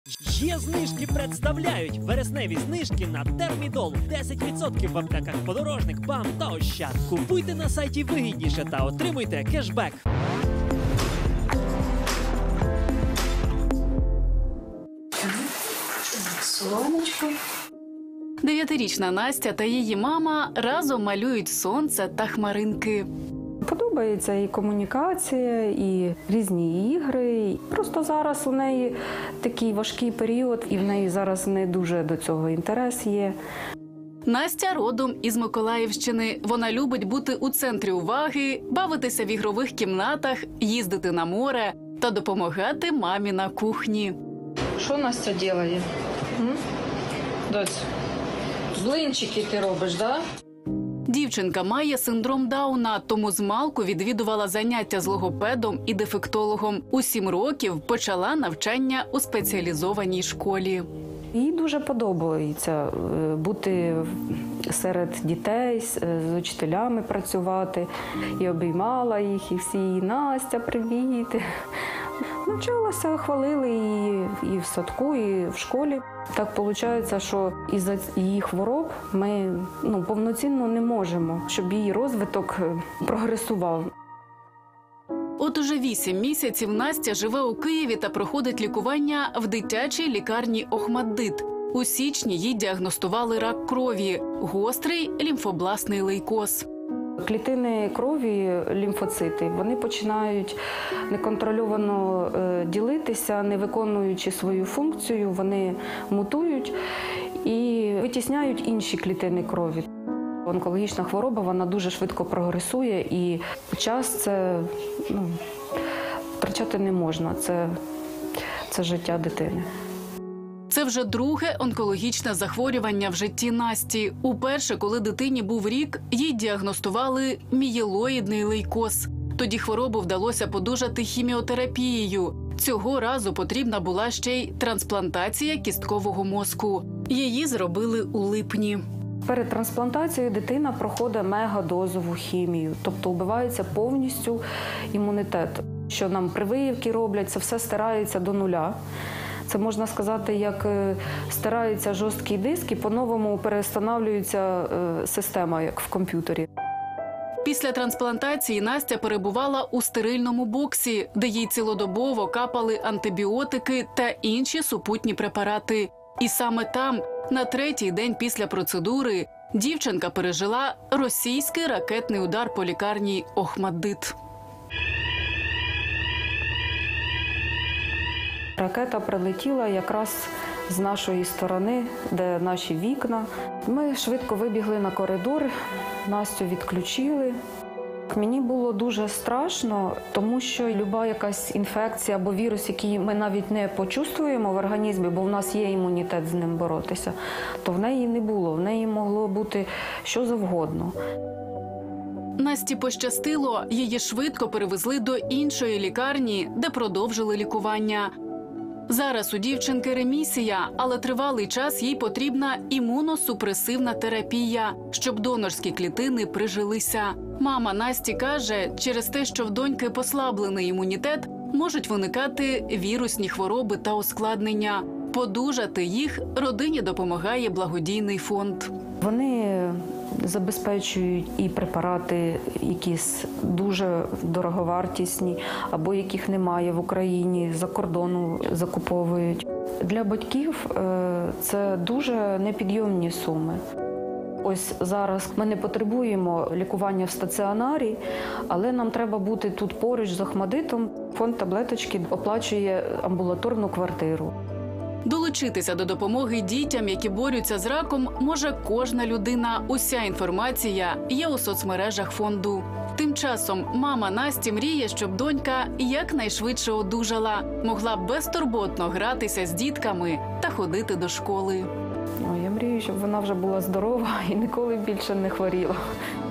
Є знижки представляють вересневі знижки на Термідол. 10% в аптеках Подорожник, БАМ та Ощад. Купуйте на сайті вигідніше та отримуйте кешбек. Сонечко. 9-річна Настя та її мама разом малюють сонце та хмаринки. Подобається і комунікація, і різні ігри. Просто зараз у неї такий важкий період, і в неї зараз не дуже до цього інтерес є. Настя родом із Миколаївщини. Вона любить бути у центрі уваги, бавитися в ігрових кімнатах, їздити на море та допомагати мамі на кухні. Що Настя робить? Доць, блинчики ти робиш, да? Дівчинка має синдром Дауна, тому змалку відвідувала заняття з логопедом і дефектологом. У 7 років почала навчання у спеціалізованій школі. Їй дуже подобається бути серед дітей, з учителями працювати. І обіймала їх, і всі «Настя, привіт!». Навчалася, хвалили і в садку, і в школі. Так виходить, що із-за її хвороб ми повноцінно не можемо, щоб її розвиток прогресував. От уже 8 місяців Настя живе у Києві та проходить лікування в дитячій лікарні «Охматдит». У січні їй діагностували рак крові – гострий лімфобластний лейкоз. Клітини крові, лімфоцити, вони починають неконтрольовано ділитися, не виконуючи свою функцію, вони мутують і витісняють інші клітини крові. Онкологічна хвороба, вона дуже швидко прогресує, і час це втрачати не можна, це життя дитини. Це вже друге онкологічне захворювання в житті Насті. Уперше, коли дитині був рік, їй діагностували мієлоїдний лейкоз. Тоді хворобу вдалося подужати хіміотерапією. Цього разу потрібна була ще й трансплантація кісткового мозку. Її зробили у липні. Перед трансплантацією дитина проходить мегадозову хімію, тобто вбивається повністю імунітет. Що нам прививки роблять, це все стирається до нуля. Це, можна сказати, як стирається жорсткий диск і по-новому перестановлюється система, як в комп'ютері. Після трансплантації Настя перебувала у стерильному боксі, де їй цілодобово капали антибіотики та інші супутні препарати. І саме там, на 3-й день після процедури, дівчинка пережила російський ракетний удар по лікарні «Охматдит». Ракета прилетіла якраз з нашої сторони, де наші вікна. Ми швидко вибігли на коридор, Настю відключили. Мені було дуже страшно, тому що люба якась інфекція або вірус, який ми навіть не почувствуємо в організмі, бо в нас є імунітет з ним боротися, то в неї не було, в неї могло бути що завгодно. Насті пощастило, її швидко перевезли до іншої лікарні, де продовжили лікування. Зараз у дівчинки ремісія, але тривалий час їй потрібна імуносупресивна терапія, щоб донорські клітини прижилися. Мама Насті каже, через те, що в доньки послаблений імунітет, можуть виникати вірусні хвороби та ускладнення. Подужати їх родині допомагає благодійний фонд. Вони забезпечують і препарати, якісь дуже дороговартісні, або яких немає в Україні, за кордону закуповують. Для батьків це дуже непідйомні суми. Ось зараз ми не потребуємо лікування в стаціонарі, але нам треба бути тут поруч з Охматдитом. Фонд «Таблеточки» оплачує амбулаторну квартиру. Долучитися до допомоги дітям, які борються з раком, може кожна людина. Уся інформація є у соцмережах фонду. Тим часом мама Насті мріє, щоб донька якнайшвидше одужала, могла безтурботно гратися з дітками та ходити до школи. Я мрію, щоб вона вже була здорова і ніколи більше не хворіла.